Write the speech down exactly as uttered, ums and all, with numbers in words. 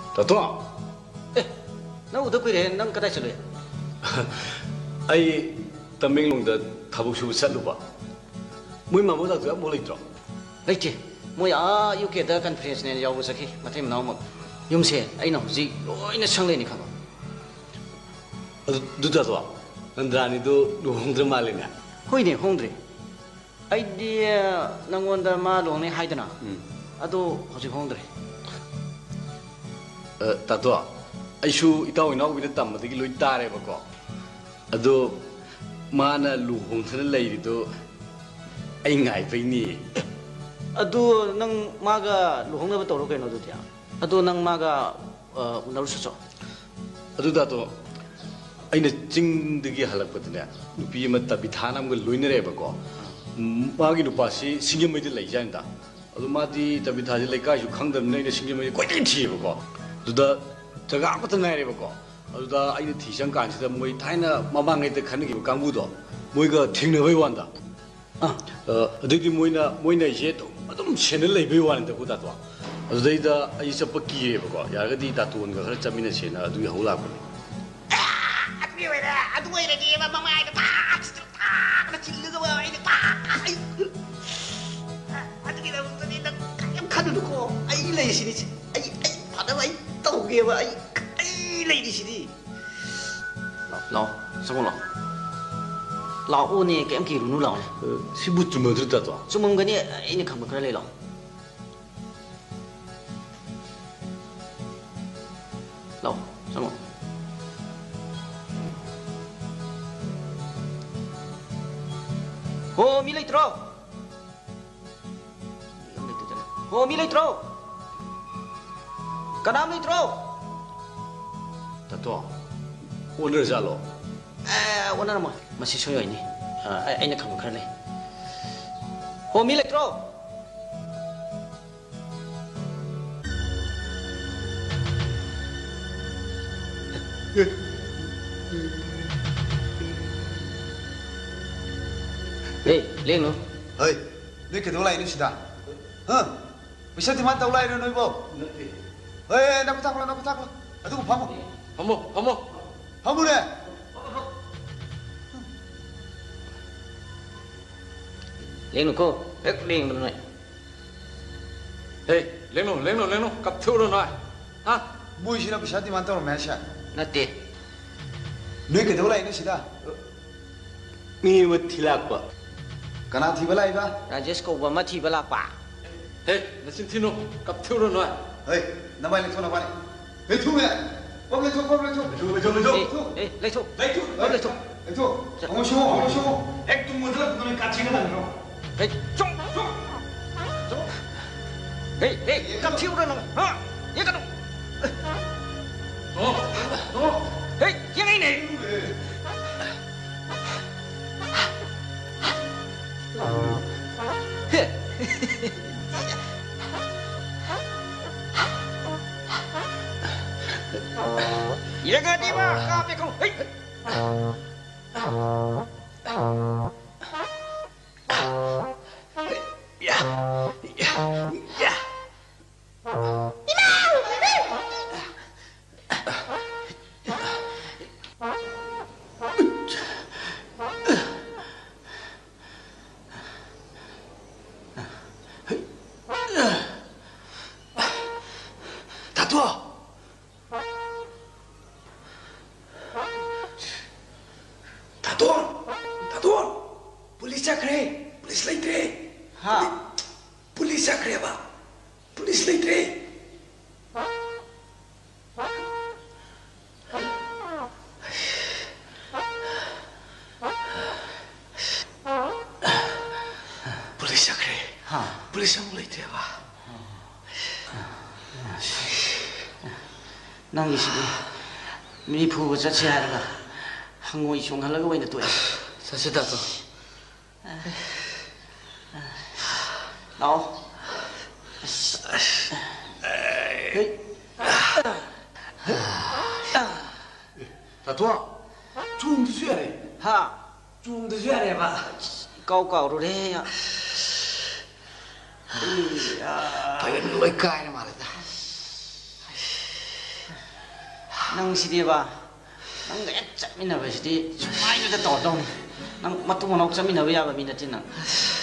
다도. 에, 나 우도 그래. 난 그다 줄래. 아이 담맹롱다 타복수부 살루바. 뭐이 마모다도 뭐 있더라. 레이티. 뭐야 유케다 컨퍼런스네 야고 사키. 마템 나오면 юм세 아이나 후지 로이나 상래니 카바. 아, 두다도. 난다니도 루홍들 말이네. 호이네 홍드레. 아이디어 낭원다 마롱네 하이드나. 아도 호지 홍드레. 어, 다도. 아이슈 이따오 이나오기는 땀마다기 로이 따래버거. 아도 마나 루홍들 레이리도 아이 nga이베니. 아도 낭 마가 루홍나바 떠로 그노도야. 아도 낭 마가 어 나루서죠. 아도 다도 아이나 징득이 할락거든요. 누비 맞다 비타남 걸 로이네래버거. 마기 누파시 신경매들 레이자인다. 아도 마디 다비타지 레이까지 강담네 신경매들 꼬이게 티버거. 두다 저가 아무것도 나래버거. 아도다 아이나 티상 간시다 뭐이 타이나 마방에 때 가는 게 강부도 뭐이가 팅너베 완다. 아, 어, 어디기 뭐이나 뭐이나 이제 또 좀 채널 레이베 완다 고다도. 아도다이다 아이 접기예버거. 야가디 다투원가 그럴 잡미네 채나 아두이 하울라고. 왜라 아두 왜 이러지 마마이가 다 진짜 다 질르가 와 이거 다 아두 기다 웃더니 나 가끔 카드 놓고 아이 레이시리 아이 아이 받아 와 떠오게 와 아이 아이 레이시리 너 성공로 라오니 게임 기루 누 라오네 시부 좀 들었다도. 좀 거니 이니 강 그래 레로 너 성공 오 밀레이 들어 오 밀레이 들어 까나미 들어 다도. 오늘 잘로. 아 오늘 뭐 맛이 쉬어요 이니 아 아이나 강 그래 오 밀레이 들어 에이, 랭노. 어이, 너렇게 놀라 이러시다. 어? 미션팀만 떠올라 이러는 거. 에이, 나 부탁하라, 나 부탁하라. 아, 누구 밥 먹? 밥 먹, 밥 먹. 밥 먹래. 랭노 거, 백 랭노 너. 에이, 랭노, 랭노, 랭노, 값 태우러 놔. 아? 무엇이나 미션팀만 떠올라 매샤. 나때. 너렇게 놀라 이러시다. 미 뭐 틸락바. 가나 티발라 이봐. 라제스 거 오바마 티발라 빠. 에이, 나 신티노, 값 태우러 놔. 에이, 나만 렉토 나만. 렉토네. 법 렉토, 법 렉토. 렉토, 렉토, 렉토. 에이, 렉토. 렉토, 법 렉토. 렉토. 어머 쇼, 어머 쇼. 액도 못들어 그거는 같이 가는 에이, 쫑, 쫑. 쫑. 에이, 에이, 값 티우러 너. 어? 얘가 너. 어? 어? 에이, 얘가 이네. 얘가 니마 카페 콩. 에이. 야, 야, 야. 낭이 시비 미 부부 자체 하다가 항공 이총 하려고 왜 또 해? 사실 다도 나오. 다도아, 좀 드셔야 돼. 하, 좀 드셔야 돼 봐. 까우까우로 해야. 바이는 로이 까이는 말이다. Nang sidiba. Nang gak cak mina ba sidi. Cuma itu dah tahu dong. Nang matu mau nak cak mina ba ya ba mina tin nang.